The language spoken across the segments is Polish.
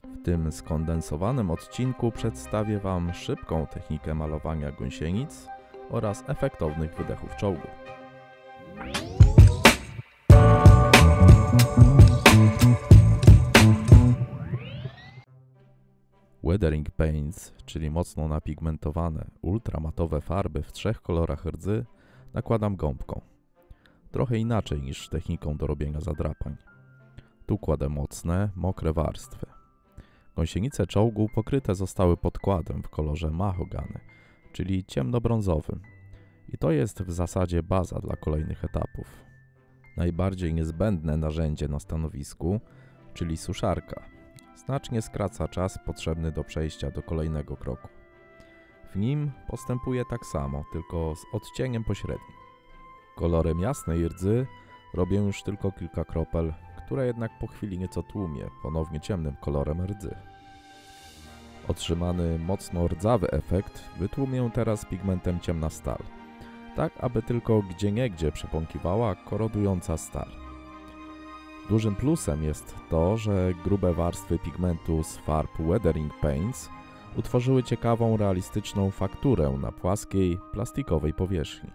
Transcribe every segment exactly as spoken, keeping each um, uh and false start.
W tym skondensowanym odcinku przedstawię Wam szybką technikę malowania gąsienic oraz efektownych wydechów czołgu. Weathering Paints, czyli mocno napigmentowane, ultramatowe farby w trzech kolorach rdzy, nakładam gąbką. Trochę inaczej niż techniką do robienia zadrapań. Tu kładę mocne, mokre warstwy. Gąsienice czołgu pokryte zostały podkładem w kolorze mahogany, czyli ciemnobrązowym. I to jest w zasadzie baza dla kolejnych etapów. Najbardziej niezbędne narzędzie na stanowisku, czyli suszarka, znacznie skraca czas potrzebny do przejścia do kolejnego kroku. W nim postępuję tak samo, tylko z odcieniem pośrednim. Kolorem jasnej rdzy robię już tylko kilka kropel, które jednak po chwili nieco tłumię ponownie ciemnym kolorem rdzy. Otrzymany mocno rdzawy efekt wytłumię teraz pigmentem ciemna stal, tak aby tylko gdzieniegdzie przepąkiwała korodująca stal. Dużym plusem jest to, że grube warstwy pigmentu z farb Weathering Paints utworzyły ciekawą, realistyczną fakturę na płaskiej, plastikowej powierzchni.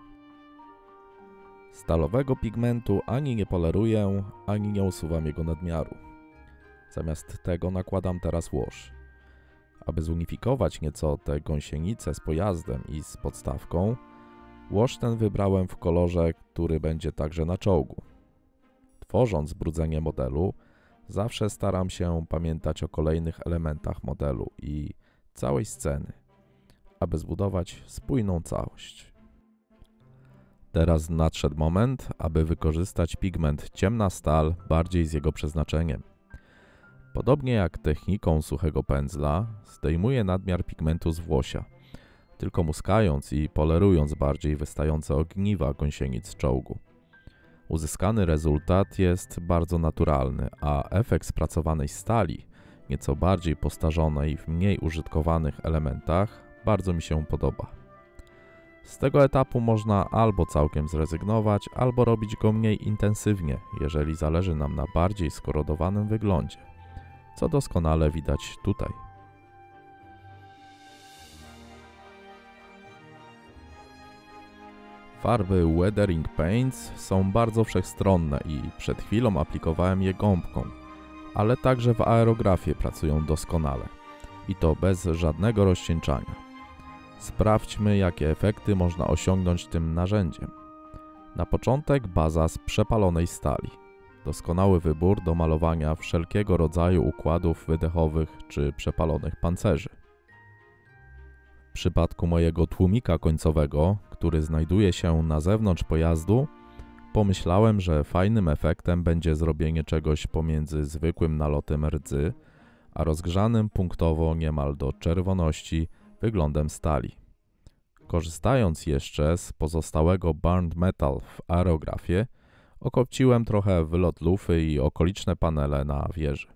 Stalowego pigmentu ani nie poleruję, ani nie usuwam jego nadmiaru. Zamiast tego nakładam teraz wash. Aby zunifikować nieco te gąsienice z pojazdem i z podstawką, wash ten wybrałem w kolorze, który będzie także na czołgu. Tworząc brudzenie modelu, zawsze staram się pamiętać o kolejnych elementach modelu i całej sceny, aby zbudować spójną całość. Teraz nadszedł moment, aby wykorzystać pigment ciemna stal bardziej z jego przeznaczeniem. Podobnie jak techniką suchego pędzla, zdejmuję nadmiar pigmentu z włosia, tylko muskając i polerując bardziej wystające ogniwa gąsienic czołgu. Uzyskany rezultat jest bardzo naturalny, a efekt spracowanej stali, nieco bardziej postarzonej w mniej użytkowanych elementach, bardzo mi się podoba. Z tego etapu można albo całkiem zrezygnować, albo robić go mniej intensywnie, jeżeli zależy nam na bardziej skorodowanym wyglądzie, co doskonale widać tutaj. Farby Weathering Paints są bardzo wszechstronne i przed chwilą aplikowałem je gąbką, ale także w aerografie pracują doskonale i to bez żadnego rozcieńczania. Sprawdźmy, jakie efekty można osiągnąć tym narzędziem. Na początek baza z przepalonej stali. Doskonały wybór do malowania wszelkiego rodzaju układów wydechowych czy przepalonych pancerzy. W przypadku mojego tłumika końcowego, który znajduje się na zewnątrz pojazdu, pomyślałem, że fajnym efektem będzie zrobienie czegoś pomiędzy zwykłym nalotem rdzy, a rozgrzanym punktowo niemal do czerwoności wyglądem stali. Korzystając jeszcze z pozostałego burned metal w aerografie, okopciłem trochę wylot lufy i okoliczne panele na wieży.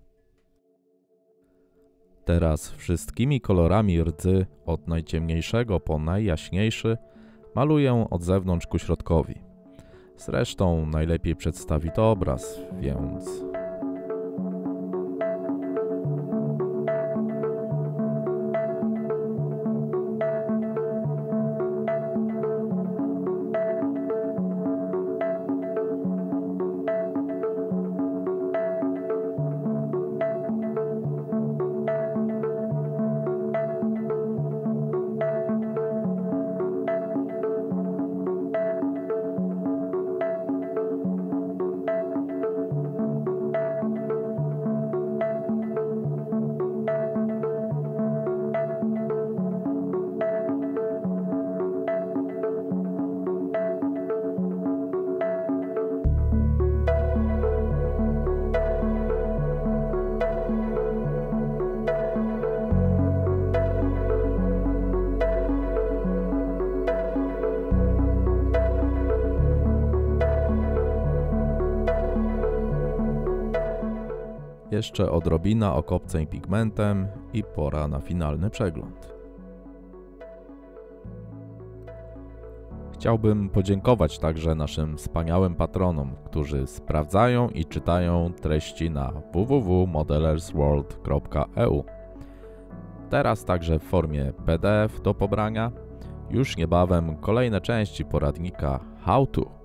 Teraz wszystkimi kolorami rdzy, od najciemniejszego po najjaśniejszy, maluję od zewnątrz ku środkowi. Zresztą najlepiej przedstawi to obraz, więc... Jeszcze odrobina okopceń pigmentem i pora na finalny przegląd. Chciałbym podziękować także naszym wspaniałym patronom, którzy sprawdzają i czytają treści na w w w kropka modelersworld kropka e u. Teraz także w formie P D F do pobrania. Już niebawem kolejne części poradnika How to.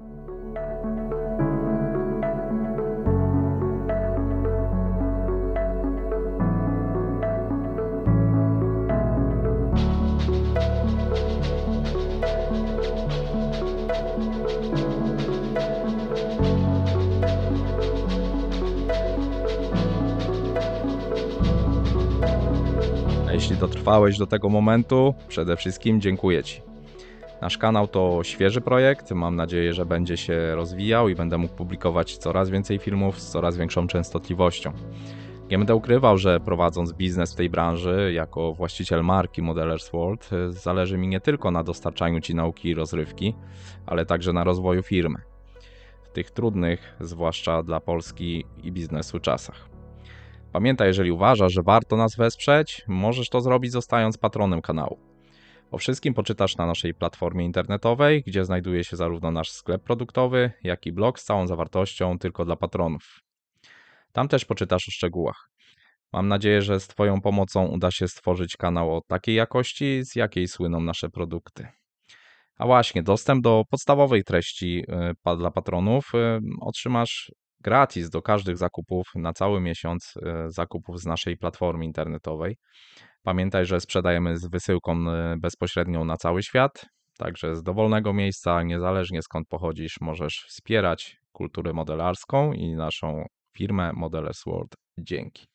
Jeśli dotrwałeś do tego momentu, przede wszystkim dziękuję Ci. Nasz kanał to świeży projekt, mam nadzieję, że będzie się rozwijał i będę mógł publikować coraz więcej filmów z coraz większą częstotliwością. Nie będę ukrywał, że prowadząc biznes w tej branży, jako właściciel marki Modelers World, zależy mi nie tylko na dostarczaniu Ci nauki i rozrywki, ale także na rozwoju firmy. W tych trudnych, zwłaszcza dla Polski i biznesu czasach. Pamiętaj, jeżeli uważasz, że warto nas wesprzeć, możesz to zrobić zostając patronem kanału. O wszystkim poczytasz na naszej platformie internetowej, gdzie znajduje się zarówno nasz sklep produktowy, jak i blog z całą zawartością tylko dla patronów. Tam też poczytasz o szczegółach. Mam nadzieję, że z Twoją pomocą uda się stworzyć kanał o takiej jakości, z jakiej słyną nasze produkty. A właśnie, dostęp do podstawowej treści dla patronów otrzymasz gratis do każdych zakupów na cały miesiąc zakupów z naszej platformy internetowej. Pamiętaj, że sprzedajemy z wysyłką bezpośrednią na cały świat, także z dowolnego miejsca, niezależnie skąd pochodzisz, możesz wspierać kulturę modelarską i naszą firmę Modelers World. Dzięki.